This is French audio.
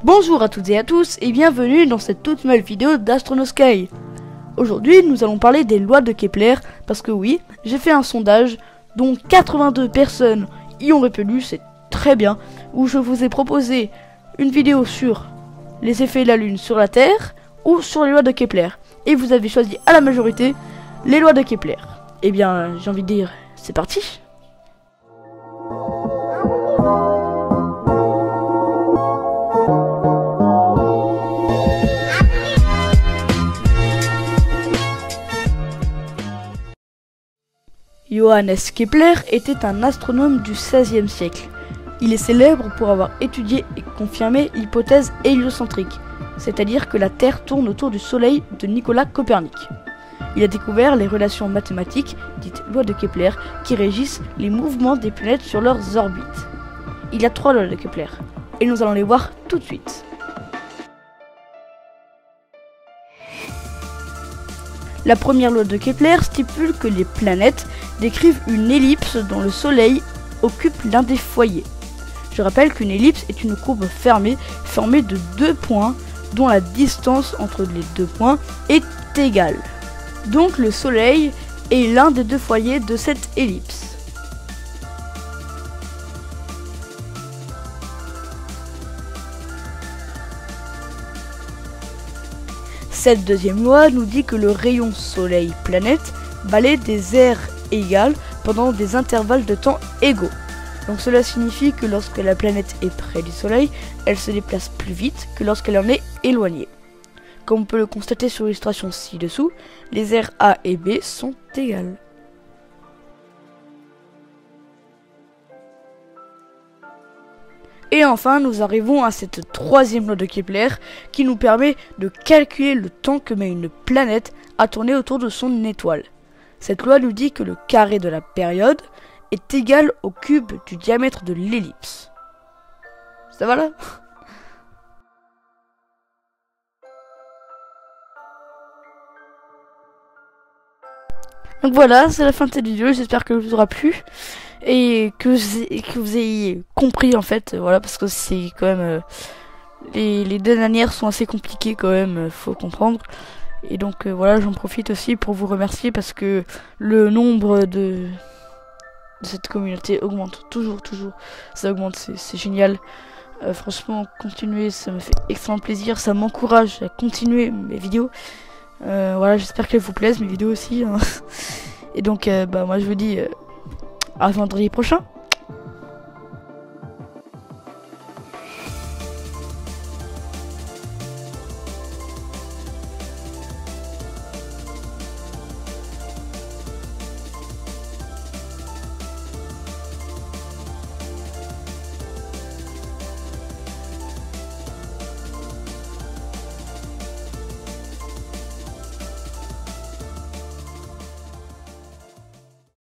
Bonjour à toutes et à tous et bienvenue dans cette toute nouvelle vidéo d'Astronosky. Aujourd'hui nous allons parler des lois de Kepler parce que oui, j'ai fait un sondage dont 82 personnes y ont répondu, c'est très bien, où je vous ai proposé une vidéo sur les effets de la Lune sur la Terre ou sur les lois de Kepler. Et vous avez choisi à la majorité les lois de Kepler. Eh bien j'ai envie de dire, c'est parti. Johannes Kepler était un astronome du XVIe siècle. Il est célèbre pour avoir étudié et confirmé l'hypothèse héliocentrique, c'est-à-dire que la Terre tourne autour du Soleil de Nicolas Copernic. Il a découvert les relations mathématiques, dites lois de Kepler, qui régissent les mouvements des planètes sur leurs orbites. Il y a 3 lois de Kepler, et nous allons les voir tout de suite. La première loi de Kepler stipule que les planètes décrivent une ellipse dont le Soleil occupe l'un des foyers. Je rappelle qu'une ellipse est une courbe fermée formée de 2 points dont la distance entre les 2 points est égale. Donc le Soleil est l'un des 2 foyers de cette ellipse. Cette deuxième loi nous dit que le rayon Soleil-planète balaie des aires égales pendant des intervalles de temps égaux. Donc cela signifie que lorsque la planète est près du Soleil, elle se déplace plus vite que lorsqu'elle en est éloignée. Comme on peut le constater sur l'illustration ci-dessous, les aires A et B sont égales. Et enfin, nous arrivons à cette troisième loi de Kepler qui nous permet de calculer le temps que met une planète à tourner autour de son étoile. Cette loi nous dit que le carré de la période est égal au cube du diamètre de l'ellipse. Ça va là ? Donc voilà, c'est la fin de cette vidéo, j'espère que vous aura plu et que vous ayez compris en fait, voilà, parce que c'est quand même les deux dernières sont assez compliquées quand même, faut comprendre. Et donc voilà, j'en profite aussi pour vous remercier parce que le nombre de cette communauté augmente toujours, ça augmente, c'est génial. Franchement, continuez, ça me fait extrêmement plaisir, ça m'encourage à continuer mes vidéos. Voilà, j'espère qu'elles vous plaisent, mes vidéos aussi, hein. Et donc, moi je vous dis à vendredi prochain.